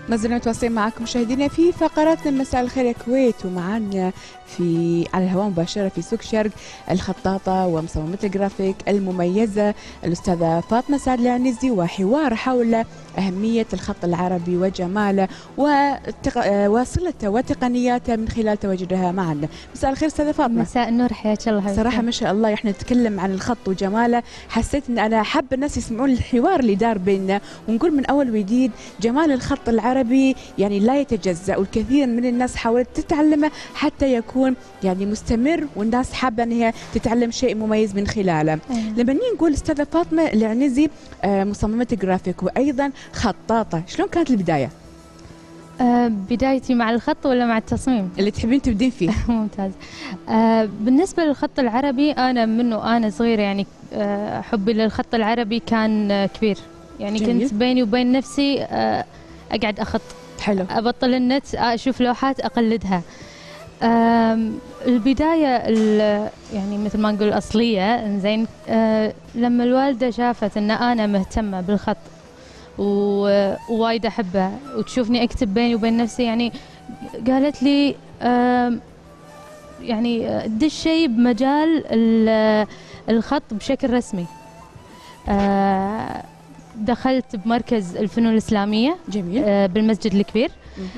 ما زلنا متواصلين معكم مشاهدينا في فقراتنا مساء الخير يا كويت، ومعنا على الهواء مباشرة في سوق شرق الخطاطة ومصممة الجرافيك المميزة الأستاذة فاطمة سعد العنزي، وحوار حول أهمية الخط العربي وجماله وصلته وتقنياته من خلال تواجدها معنا. مساء الخير أستاذة فاطمة. مساء النور، حياك الله. صراحة ما شاء الله احنا نتكلم عن الخط وجماله، حسيت ان انا حابة الناس يسمعون الحوار اللي دار بيننا ونقول من اول وجديد جمال الخط العربي يعني لا يتجزأ، والكثير من الناس حاولت تتعلمه حتى يكون يعني مستمر، والناس حابة ان هي تتعلم شيء مميز من خلاله. لما نيجي نقول استاذة فاطمة العنزي مصممة جرافيك وايضا خطاطة، شلون كانت البداية؟ بدايتي مع الخط ولا مع التصميم؟ اللي تحبين تبدين فيه. ممتاز. بالنسبة للخط العربي أنا منه أنا صغيرة يعني حبي للخط العربي كان كبير، يعني جميل. كنت بيني وبين نفسي أقعد أخط. حلو. أبطل النت أشوف لوحات أقلدها. البداية يعني مثل ما نقول الأصلية إنزين لما الوالدة شافت أن أنا مهتمة بالخط ووايد أحبه وتشوفني أكتب بيني وبين نفسي، يعني قالت لي يعني دشي بمجال الخط بشكل رسمي. دخلت بمركز الفنون الإسلامية. جميل. بالمسجد الكبير.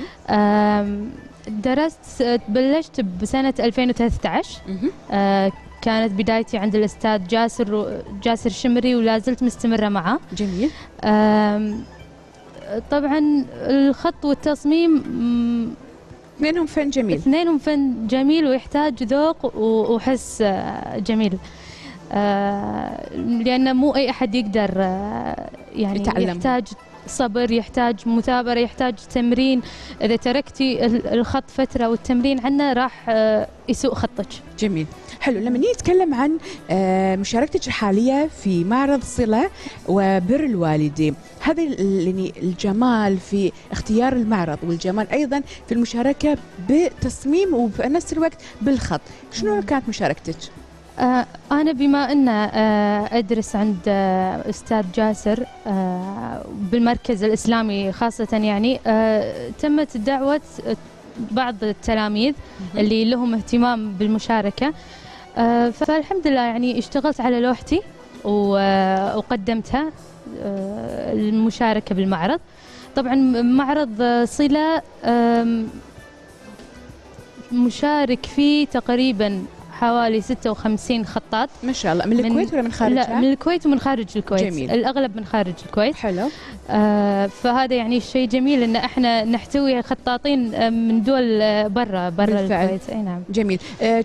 درست، بلشت بسنة 2013. كانت بدايتي عند الأستاذ جاسر الشمري ولا زلت مستمرة معه. جميل. طبعا الخط والتصميم اثنينهم فن جميل. اثنينهم فن جميل ويحتاج ذوق وحس جميل، لأن مو أي أحد يقدر يعني يتعلم. يحتاج صبر، يحتاج مثابرة، يحتاج تمرين. إذا تركتي الخط فترة والتمرين عنه راح يسوء خطك. جميل. حلو. لما نيجي نتكلم عن مشاركتك الحالية في معرض صلة وبر الوالدين، هذا الجمال في اختيار المعرض والجمال أيضا في المشاركة بتصميم وفي نفس الوقت بالخط، شنو كانت مشاركتك؟ أنا بما أن أدرس عند أستاذ جاسر بالمركز الإسلامي خاصة، يعني تمت دعوة بعض التلاميذ اللي لهم اهتمام بالمشاركة، فالحمد لله يعني اشتغلت على لوحتي وقدمتها المشاركة بالمعرض. طبعا معرض صلة مشارك فيه تقريبا حوالي 56 خطاط. ما شاء الله. من الكويت ولا من خارجها؟ لا، من الكويت ومن خارج الكويت. جميل. الأغلب من خارج الكويت. حلو. فهذا يعني شيء جميل ان احنا نحتوي خطاطين من دول برا الكويت. اي نعم. جميل.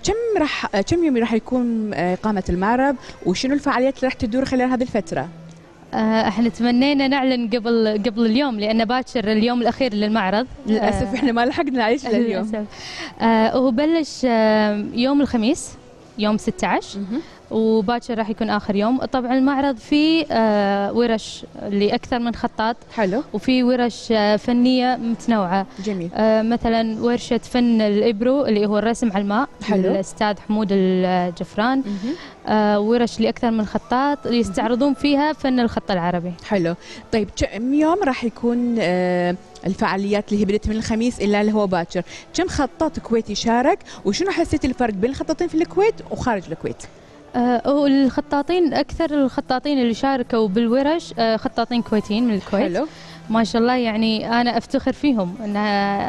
كم يوم راح يكون إقامة المعرض، وشنو الفعاليات اللي راح تدور خلال هذه الفترة؟ احنا تمنينا نعلن قبل اليوم، لأن باكر اليوم الأخير للمعرض. للأسف احنا ما لحقنا نعيش لليوم. للأسف. هو بلش يوم الخميس يوم 16 وباكر راح يكون آخر يوم. طبعا المعرض فيه ورش لأكثر من خطاط. حلو. وفي ورش فنية متنوعة. جميل. مثلا ورشة فن الإبرو اللي هو الرسم على الماء. حلو. الأستاذ حمود الجفران. ورش لأكثر من خطاط يستعرضون فيها فن الخط العربي. حلو. طيب كم يوم راح يكون الفعاليات اللي هي بدأت من الخميس إلى اللي هو باكر؟ كم خطاط كويتي شارك، وشنو حسيتي الفرق بين الخطاطين في الكويت وخارج الكويت؟ الخطاطين أكثر الخطاطين اللي شاركوا بالورش خطاطين كويتيين من الكويت. حلو. ما شاء الله، يعني أنا أفتخر فيهم أنها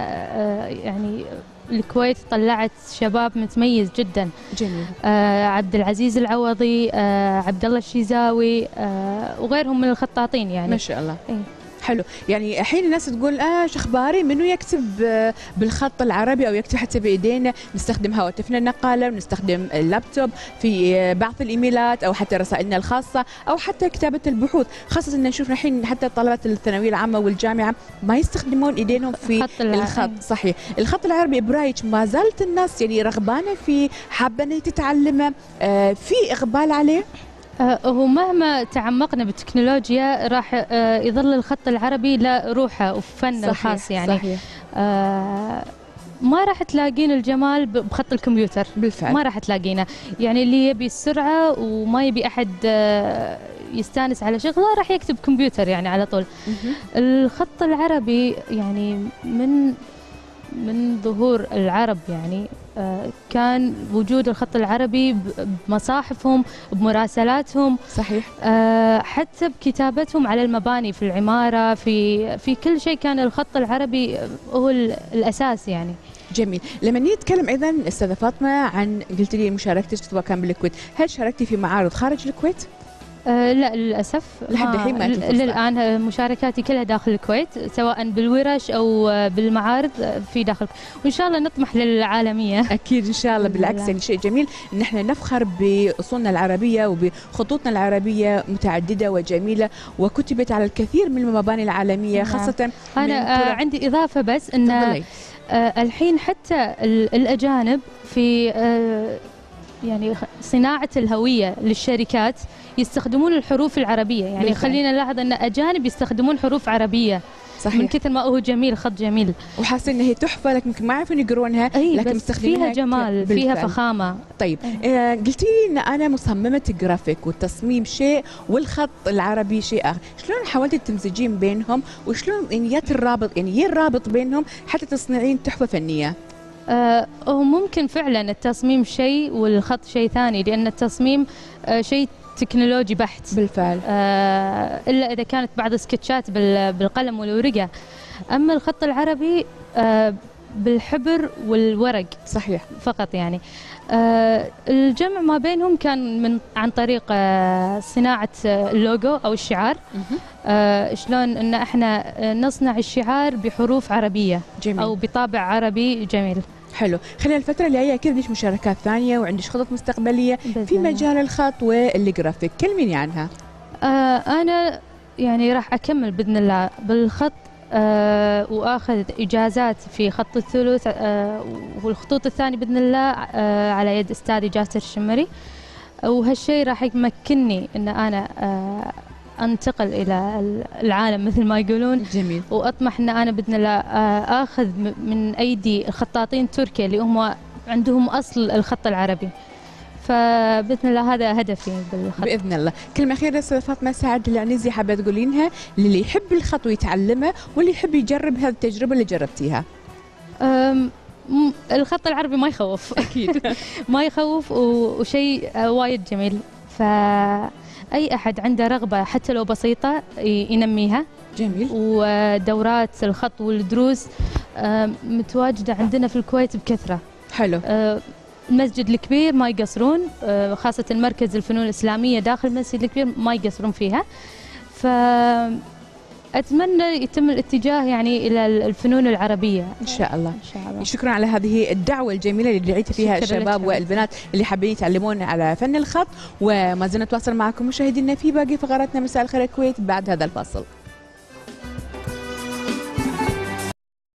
يعني الكويت طلعت شباب متميز جدا. جميل. عبد العزيز العوضي، عبد الله الشيزاوي، وغيرهم من الخطاطين يعني. ما شاء الله. إيه. حلو. يعني الحين الناس تقول شو اخباري منو يكتب بالخط العربي او يكتب حتى بايدينا، نستخدم هواتفنا النقاله ونستخدم اللابتوب في بعض الايميلات او حتى رسائلنا الخاصه او حتى كتابه البحوث، خاصه ان نشوف الحين حتى طلبه الثانويه العامه والجامعه ما يستخدمون ايدينهم في الخط. صحيح. الخط العربي برايك ما زالت الناس يعني رغبانه فيه، حابه انها تتعلمه، في اقبال عليه؟ هو مهما تعمقنا بالتكنولوجيا راح يظل الخط العربي له روحه وفنه الخاص يعني. صحيح. ما راح تلاقين الجمال بخط الكمبيوتر. بالفعل. ما راح تلاقينه، يعني اللي يبي السرعة وما يبي أحد يستانس على شغله راح يكتب كمبيوتر يعني على طول. الخط العربي يعني من ظهور العرب يعني كان وجود الخط العربي بمصاحفهم، بمراسلاتهم، صحيح، حتى بكتابتهم على المباني في العمارة، في كل شيء كان الخط العربي هو الأساس يعني. جميل. لما نتكلم ايضا استاذه فاطمه عن، قلت لي مشاركتك سواء كان بالكويت، هل شاركتي في معارض خارج الكويت؟ لا للأسف لحد الحين ما للآن مشاركاتي كلها داخل الكويت، سواء بالورش أو بالمعارض في داخل، وإن شاء الله نطمح للعالمية. أكيد إن شاء الله، بالعكس يعني شيء جميل إن احنا نفخر بأصولنا العربية وبخطوطنا العربية متعددة وجميلة وكتبت على الكثير من المباني العالمية. خاصة أنا عندي إضافة بس إن الحين حتى الأجانب في يعني صناعة الهوية للشركات يستخدمون الحروف العربية، يعني بالفعل. خلينا نلاحظ أن أجانب يستخدمون حروف عربية. صحيح. من كثر ما هو جميل، خط جميل، وحاسين انها هي تحفه، لكن يمكن ما يعرفون يقرونها، لكن فيها جمال، فيها فخامه. طيب قلتي لي ان انا مصممه جرافيك والتصميم شيء والخط العربي شيء اخر، شلون حاولتي تمزجين بينهم وشلون يعني الرابط، يعني الرابط بينهم حتى تصنعين تحفه فنيه؟ هو ممكن فعلا التصميم شيء والخط شيء ثاني، لان التصميم شيء تكنولوجي بحت بالفعل، إلا إذا كانت بعض السكتشات بالقلم والورقة. أما الخط العربي بالحبر والورق. صحيح. فقط يعني. الجمع ما بينهم كان عن طريق صناعة اللوجو أو الشعار. شلون أن احنا نصنع الشعار بحروف عربية. جميل. أو بطابع عربي جميل. حلو. خلال الفترة اللي جاية أكيد عندك مشاركات ثانية وعندك خطط مستقبلية في مجال الخط والجرافيك، كلميني عنها. أنا يعني راح أكمل بإذن الله بالخط، وآخذ إجازات في خط الثلث، والخطوط الثانية بإذن الله على يد أستاذي جاسر الشمري، وهالشيء راح يمكنني أن أنا انتقل الى العالم مثل ما يقولون. جميل. واطمح ان انا باذن الله اخذ من ايدي الخطاطين التركيا اللي هم عندهم اصل الخط العربي، فباذن الله هذا هدفي بالخط. باذن الله. كلمه اخيره استاذه فاطمه سعد العنزي حابه تقولينها للي يحب الخط ويتعلمه واللي يحب يجرب هذه التجربه اللي جربتيها؟ الخط العربي ما يخوف. اكيد. ما يخوف وشيء وايد جميل، أي أحد عنده رغبة حتى لو بسيطة ينميها. جميل. ودورات الخط والدروس متواجدة عندنا في الكويت بكثرة. حلو. المسجد الكبير ما يقصرون، خاصة مركز الفنون الإسلامية داخل المسجد الكبير ما يقصرون فيها. أتمنى يتم الاتجاه يعني إلى الفنون العربية إن شاء الله. إن شاء الله. شكرا على هذه الدعوة الجميلة اللي دعيتي فيها الشباب والبنات اللي حابين يتعلمون على فن الخط، وما زلنا نتواصل معكم مشاهدينا في باقي فقراتنا مساء الخير الكويت بعد هذا الفاصل.